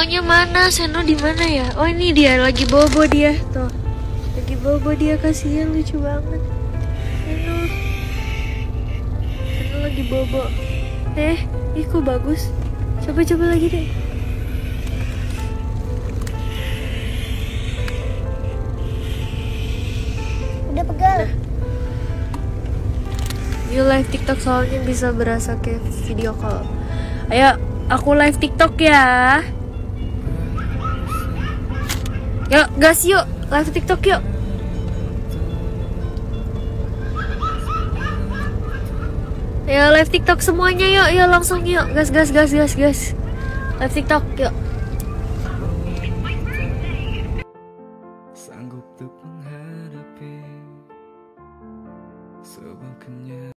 Senonya mana? Seno di mana ya? Oh ini dia lagi bobo dia tuh. Lagi bobo dia, kasihan, lucu banget. Seno lagi bobo. Ih kok bagus. Coba lagi deh. Udah pegal. Yuk live TikTok soalnya bisa berasa kayak video call. Ayo, aku live TikTok ya. Yuk, gas yuk, live TikTok yuk. Ayo live TikTok semuanya yuk langsung yuk. Gas. Live TikTok yuk.